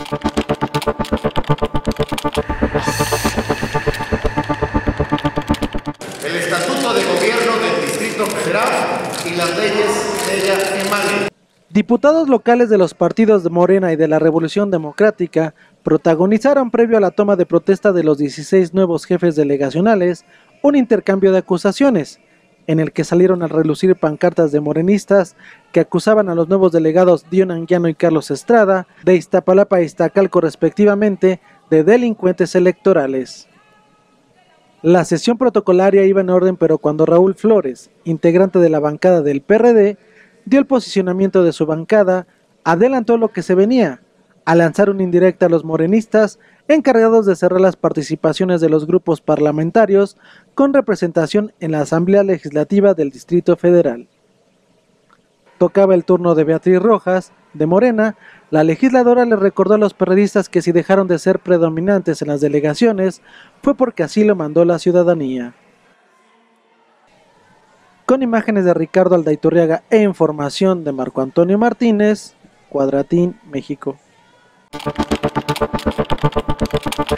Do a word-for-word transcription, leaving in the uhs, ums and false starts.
El Estatuto de Gobierno del Distrito Federal y las leyes de ella emanen. Diputados locales de los partidos de Morena y de la Revolución Democrática protagonizaron previo a la toma de protesta de los dieciséis nuevos jefes delegacionales un intercambio de acusaciones, en el que salieron a relucir pancartas de morenistas que acusaban a los nuevos delegados Dion Anguiano y Carlos Estrada de Iztapalapa e Iztacalco respectivamente de delincuentes electorales. La sesión protocolaria iba en orden, pero cuando Raúl Flores, integrante de la bancada del P R D, dio el posicionamiento de su bancada, adelantó lo que se venía, a lanzar una indirecta a los morenistas encargados de cerrar las participaciones de los grupos parlamentarios con representación en la Asamblea Legislativa del Distrito Federal. Tocaba el turno de Beatriz Rojas, de Morena. La legisladora le recordó a los perredistas que si dejaron de ser predominantes en las delegaciones fue porque así lo mandó la ciudadanía. Con imágenes de Ricardo Aldaiturriaga e información de Marco Antonio Martínez, Cuadratín, México.